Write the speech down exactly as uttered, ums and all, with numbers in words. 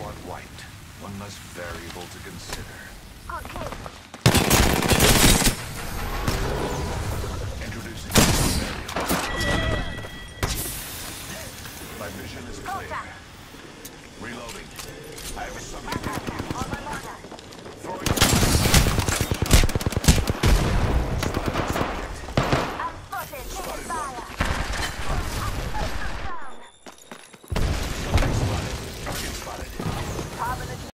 somewhat white. One less variable to consider. Okay. Introducing new variable. My mission is clear. Contact. Reloading. I have a subject in view. On my marker.